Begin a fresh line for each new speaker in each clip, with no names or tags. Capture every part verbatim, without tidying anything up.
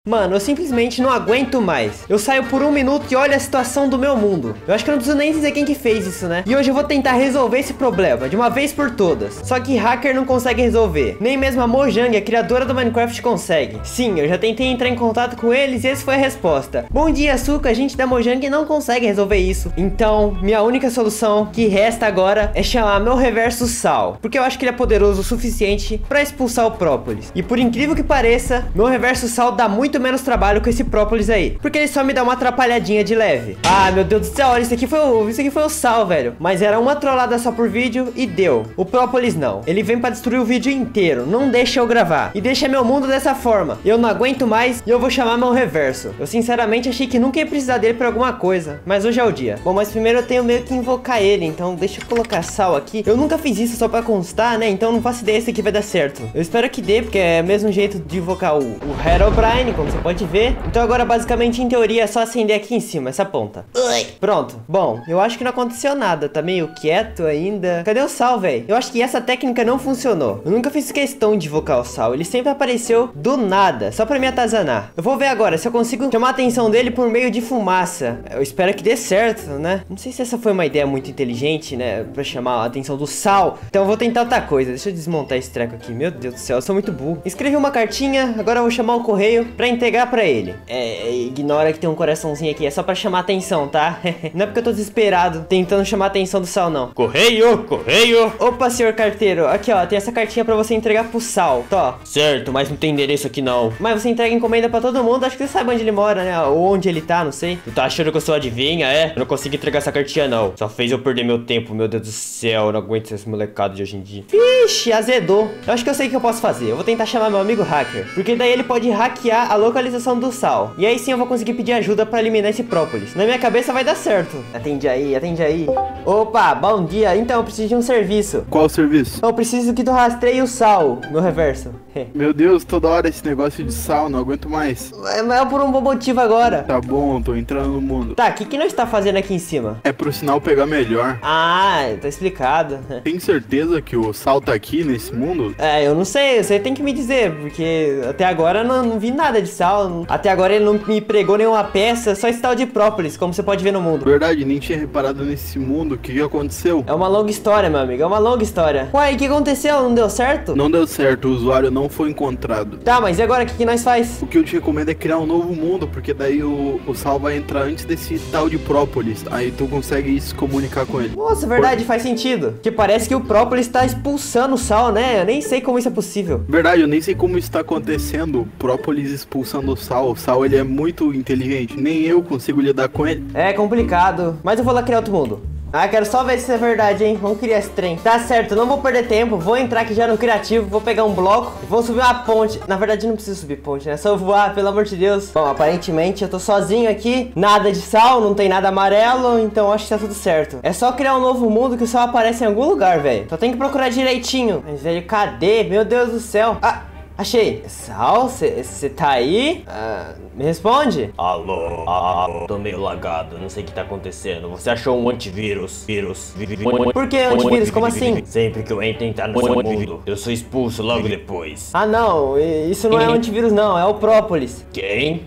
Mano, eu simplesmente não aguento mais. Eu saio por um minuto e olho a situação do meu mundo. Eu acho que eu não preciso nem dizer quem que fez isso, né? E hoje eu vou tentar resolver esse problema de uma vez por todas. Só que hacker não consegue resolver. Nem mesmo a Mojang, a criadora do Minecraft, consegue. Sim, eu já tentei entrar em contato com eles e essa foi a resposta. Bom dia, Suka, a gente da Mojang não consegue resolver isso. Então, minha única solução que resta agora é chamar meu reverso Sal. Porque eu acho que ele é poderoso o suficiente pra expulsar o Própolis. E por incrível que pareça, meu reverso Sal dá muito menos trabalho com esse Própolis aí. Porque ele só me dá uma atrapalhadinha de leve. Ah, meu Deus do céu, olha, isso aqui foi o, isso aqui foi o Sal, velho. Mas era uma trollada só por vídeo e deu. O Própolis não. Ele vem pra destruir o vídeo inteiro. Não deixa eu gravar. E deixa meu mundo dessa forma. Eu não aguento mais e eu vou chamar meu reverso. Eu sinceramente achei que nunca ia precisar dele pra alguma coisa. Mas hoje é o dia. Bom, mas primeiro eu tenho meio que invocar ele. Então deixa eu colocar Sal aqui. Eu nunca fiz isso só pra constar, né? Então não faço ideia se aqui vai dar certo. Eu espero que dê, porque é o mesmo jeito de invocar o, o Herobrine, como você pode ver. Então agora basicamente em teoria é só acender aqui em cima, essa ponta. Ui. Pronto. Bom, eu acho que não aconteceu nada. Tá meio quieto ainda. Cadê o Sal, velho? Eu acho que essa técnica não funcionou. Eu nunca fiz questão de invocar o Sal. Ele sempre apareceu do nada, só pra me atazanar. Eu vou ver agora se eu consigo chamar a atenção dele por meio de fumaça. Eu espero que dê certo, né? Não sei se essa foi uma ideia muito inteligente, né? Pra chamar a atenção do Sal. Então eu vou tentar outra coisa. Deixa eu desmontar esse treco aqui. Meu Deus do céu, eu sou muito burro. Escrevi uma cartinha, agora eu vou chamar o correio pra entregar pra ele. É, ignora que tem um coraçãozinho aqui. É só pra chamar a atenção, tá? Não é porque eu tô desesperado tentando chamar a atenção do Sal, não.
Correio, correio.
Opa, senhor carteiro. Aqui, ó, tem essa cartinha pra você entregar pro Sal. Tó.
Certo, mas não tem endereço aqui não.
Mas você entrega encomenda pra todo mundo. Acho que você sabe onde ele mora, né? Ou onde ele tá, não sei.
Tu tá achando que eu sou adivinha, é? Eu não consigo entregar essa cartinha não. Só fez eu perder meu tempo, meu Deus do céu. Eu não aguento esse molecado de hoje em dia.
Ixi, azedou. Eu acho que eu sei o que eu posso fazer. Eu vou tentar chamar meu amigo hacker. Porque daí ele pode hackear a localização do Sal. E aí sim eu vou conseguir pedir ajuda pra eliminar esse Própolis. Na minha cabeça vai dar certo. Atende aí, atende aí. Opa, bom dia. Então, eu preciso de um serviço.
Qual serviço?
Eu preciso que tu rastreie o Sal, meu reverso.
Meu Deus, toda hora esse negócio de Sal, não aguento mais.
Mas é por um bom motivo agora.
Tá bom, tô entrando no mundo.
Tá, o que que nós tá fazendo aqui em cima?
É pro sinal pegar melhor.
Ah, tá explicado.
Tem certeza que o Sal tá aqui nesse mundo?
É, eu não sei, você tem que me dizer, porque até agora eu não, não vi nada de Sal. Não, até agora ele não me pregou nenhuma peça, só esse tal de Própolis, como você pode ver no mundo.
Verdade, nem tinha reparado nesse mundo. O que, que aconteceu?
É uma longa história, meu amigo, é uma longa história. Uai, o que aconteceu? Não deu certo?
Não deu certo, o usuário não foi encontrado.
Tá, mas e agora o que, que nós faz?
O que eu te recomendo é criar um novo mundo, porque daí o, o Sal vai entrar antes desse tal de Própolis. Aí tu consegue se comunicar com ele.
Nossa, verdade, faz sentido. Que parece que o Própolis tá expulsando o Sal, né? Eu nem sei como isso é possível.
Verdade, eu nem sei como isso tá acontecendo. O Própolis expulsando o Sal. O Sal, ele é muito inteligente. Nem eu consigo lidar com ele.
É complicado. Mas eu vou lá criar outro mundo. Ah, quero só ver se isso é verdade, hein? Vamos criar esse trem. Tá certo, não vou perder tempo. Vou entrar aqui já no criativo. Vou pegar um bloco. Vou subir uma ponte. Na verdade, não preciso subir ponte, né? É só voar, pelo amor de Deus. Bom, aparentemente eu tô sozinho aqui. Nada de Sal, não tem nada amarelo. Então acho que tá tudo certo. É só criar um novo mundo que o Sal aparece em algum lugar, velho. Só tem que procurar direitinho. Mas, velho, cadê? Meu Deus do céu. Ah! Achei. Sal, você tá aí? Ah, me responde.
Alô, alô, tô meio lagado, não sei o que tá acontecendo. Você achou um antivírus? Vírus.
Por que antivírus? Como assim?
Sempre que eu entro entrar no seu mundo, eu sou expulso logo depois.
Ah, não, isso não é um antivírus não, é o Própolis.
Quem?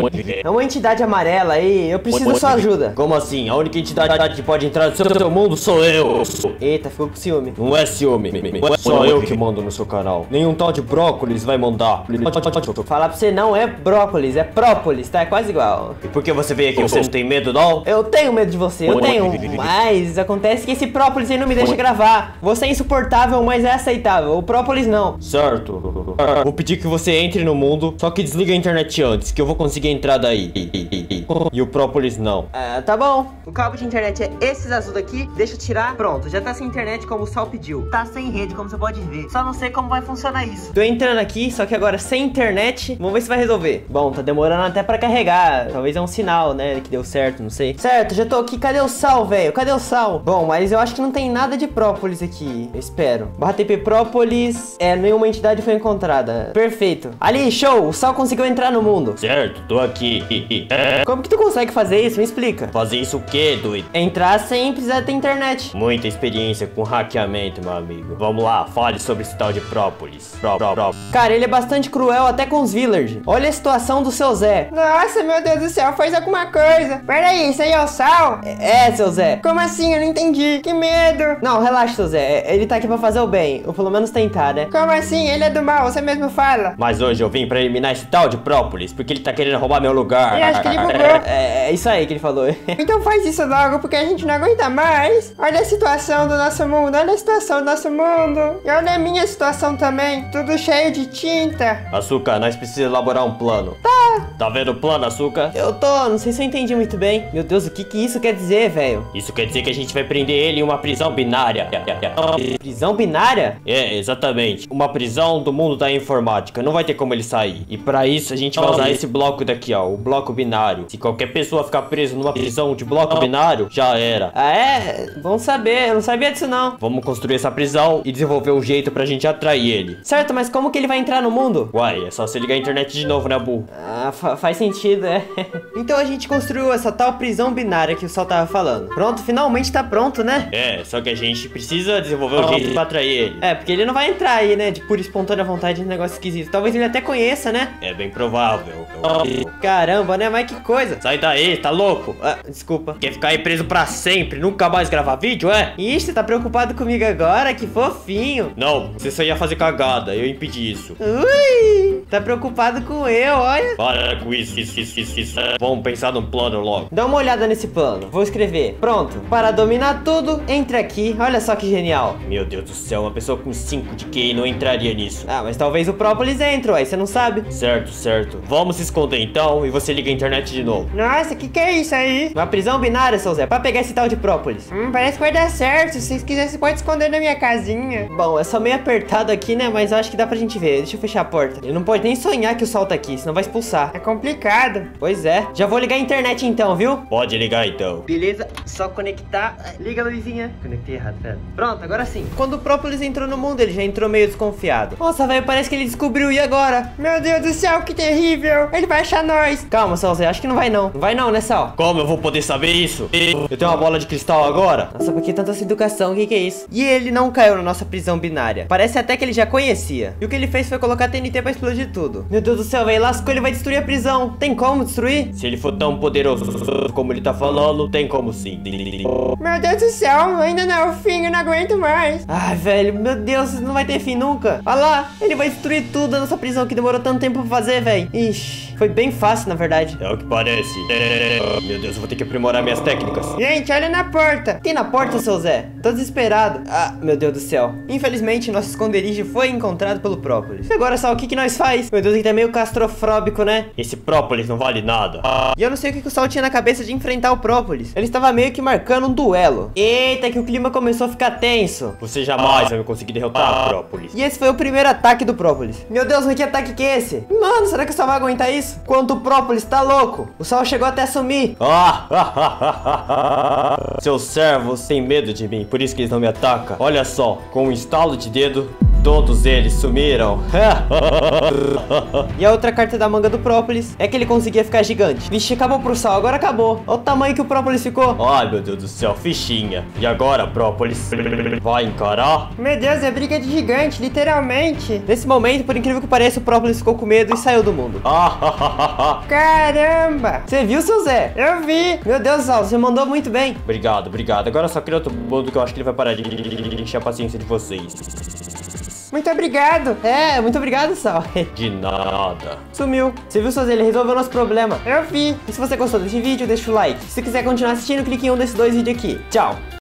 É uma entidade amarela aí, eu preciso da sua ajuda.
Como assim? A única entidade que pode entrar no seu, seu mundo sou eu.
Eita, ficou com ciúme.
Não é ciúme, só eu que mando no seu canal. Nenhum tal de brócolis vai mandar.
Falar pra você, não é brócolis, é própolis, tá? É quase igual.
E por que você veio aqui? Você não tem medo, não?
Eu tenho medo de você, eu tenho. Mas acontece que esse própolis aí não me deixa gravar. Você é insuportável, mas é aceitável. O própolis não.
Certo. Vou pedir que você entre no mundo, só que desliga a internet antes, que eu vou conseguir entrar daí. E o própolis não.
Ah, tá bom. O cabo de internet é esses azul daqui. Deixa eu tirar. Pronto, já tá sem internet como o Sal pediu. Tá sem rede, como você pode ver. Só não sei como vai funcionar isso. Tô entrando aqui, só que agora sem internet. Vamos ver se vai resolver. Bom, tá demorando até pra carregar. Talvez é um sinal, né, que deu certo, não sei. Certo, já tô aqui. Cadê o Sal, velho? Cadê o Sal? Bom, mas eu acho que não tem nada de própolis aqui. Eu espero. Barra T P própolis. É, nenhuma entidade foi encontrada. Perfeito. Ali, show. O Sal conseguiu entrar no mundo.
Certo, tô aqui.
Como que tu consegue fazer isso? Me explica.
Fazer isso o quê, doido?
Entrar sem precisar ter internet.
Muita experiência com hackeamento, meu amigo. Vamos lá, fale sobre esse tal de própolis. Pró, pró, pró.
Cara, Cara, ele é bastante cruel até com os villagers. Olha a situação do seu Zé.
Nossa, meu Deus do céu, faz alguma coisa. Pera aí, isso aí é o Sal?
É, seu Zé.
Como assim? Eu não entendi. Que medo.
Não, relaxa, seu Zé. Ele tá aqui pra fazer o bem. Ou pelo menos tentar, né?
Como assim? Ele é do mal, você mesmo fala.
Mas hoje eu vim pra eliminar esse tal de Própolis, porque ele tá querendo roubar meu lugar.
Eu acho que ele bugou.
É, é isso aí que ele falou.
Então faz isso logo, porque a gente não aguenta mais. Olha a situação do nosso mundo, olha a situação do nosso mundo. E olha a minha situação também, tudo cheio de tinta.
Açúcar, nós precisamos elaborar um plano. Tá. Tá vendo o plano, Açúcar?
Eu tô, não sei se eu entendi muito bem. Meu Deus, o que que isso quer dizer, velho?
Isso quer dizer que a gente vai prender ele em uma prisão binária.
Prisão binária?
É, exatamente. Uma prisão do mundo da informática. Não vai ter como ele sair. E pra isso a gente vai usar esse bloco daqui, ó. O bloco binário. Se qualquer pessoa ficar presa numa prisão de bloco binário, já era.
Ah, é? Bom saber. Eu não sabia disso, não.
Vamos construir essa prisão e desenvolver um jeito pra gente atrair ele.
Certo, mas como que ele vai entrar no mundo?
Uai, é só você ligar a internet de novo, né, burro?
Ah, fa faz sentido, é. Então a gente construiu essa tal prisão binária que o Sal tava falando. Pronto, finalmente tá pronto, né?
É, só que a gente precisa desenvolver um jeito pra atrair ele.
É, porque ele não vai entrar aí, né? De pura espontânea vontade, um negócio esquisito. Talvez ele até conheça, né?
É bem provável.
Caramba, né? Mas que coisa.
Sai daí, tá louco?
Ah, desculpa.
Quer ficar aí preso pra sempre, nunca mais gravar vídeo, é?
Ixi, você tá preocupado comigo agora? Que fofinho.
Não, você só ia fazer cagada, eu impedi isso.
Ui, tá preocupado com eu, olha.
Para com isso, isso, isso, isso, isso. Vamos pensar num plano logo.
Dá uma olhada nesse plano. Vou escrever. Pronto. Para dominar tudo, entre aqui. Olha só que genial.
Meu Deus do céu, uma pessoa com cinco de Q I não entraria nisso.
Ah, mas talvez o Própolis entre, aí você não sabe.
Certo, certo. Vamos se esconder então e você liga a internet de novo.
Nossa, que que é isso aí?
Uma prisão binária, seu Zé, pra pegar esse tal de Própolis.
Hum, parece que vai dar certo. Se vocês quiserem, você pode esconder na minha casinha.
Bom, é só meio apertado aqui, né? Mas eu acho que dá pra gente ver. Deixa eu fechar a porta. Ele não pode nem sonhar que o Sol tá aqui, senão vai expulsar.
É complicado.
Pois é. Já vou ligar a internet então, viu?
Pode ligar então.
Beleza, só conectar. Liga a luzinha. Conectei errado, pera. Pronto, agora sim. Quando o Própolis entrou no mundo, ele já entrou meio desconfiado. Nossa, velho, parece que ele descobriu. E agora?
Meu Deus do céu, que terrível. Ele vai achar nós.
Calma, Sal Zé, acho que não vai não. Não vai não, né, Sal?
Como eu vou poder saber isso? Eu tenho uma bola de cristal agora?
Nossa, por que tanta essa educação? O que que é isso? E ele não caiu na nossa prisão binária. Parece até que ele já conhecia. E o que ele fez foi colocar T N T pra explodir tudo. Meu Deus do céu, velho, lascou, ele vai destruir a prisão. Tem como destruir?
Se ele for tão poderoso como ele tá falando, tem como sim.
Meu Deus do céu, ainda não é o fim, eu não aguento mais.
Ai, velho, meu Deus, isso não vai ter fim nunca. Olha lá, ele vai destruir tudo a nossa prisão que demorou tanto tempo pra fazer, velho. Ixi, foi bem fácil, na verdade.
É o que parece. É... Meu Deus, eu vou ter que aprimorar minhas técnicas.
Gente, olha na porta.
Tem na porta, seu Zé? Tô desesperado. Ah, meu Deus do céu. Infelizmente, nosso esconderijo foi encontrado pelo Própolis. E agora, Sal, o que que nós faz? Meu Deus, ele tá meio castrofóbico, né?
Esse Própolis não vale nada.
E eu não sei o que que o Sal tinha na cabeça de enfrentar o Própolis. Ele estava meio que marcando um duelo. Eita, que o clima começou a ficar tenso.
Você jamais vai conseguir derrotar o Própolis.
E esse foi o primeiro ataque do Própolis. Meu Deus, mas que ataque que é esse? Mano, será que o Sal vai aguentar isso? Quanto o Própolis tá louco. O Sal chegou até a sumir.
Ah, seus servos têm medo de mim, por isso que eles não me atacam. Olha só, com um estalo de dedo, todos eles sumiram.
E a outra carta da manga do Própolis é que ele conseguia ficar gigante. Vixe, acabou pro Sal, agora acabou. Olha o tamanho que o Própolis ficou.
Ai, meu Deus do céu, fichinha. E agora, Própolis, vai encarar?
Meu Deus, é briga de gigante, literalmente.
Nesse momento, por incrível que pareça, o Própolis ficou com medo e saiu do mundo.
Caramba!
Você viu, seu Zé?
Eu vi.
Meu Deus, Sal, você mandou muito bem.
Obrigado, obrigado. Agora só queria outro mundo que eu acho que ele vai parar de encher a paciência de vocês.
Muito obrigado.
É, muito obrigado, Sal.
De nada.
Sumiu. Você viu, seu Zé? Ele resolveu o nosso problema.
Eu vi.
E se você gostou desse vídeo, deixa o like. Se você quiser continuar assistindo, clique em um desses dois vídeos aqui. Tchau.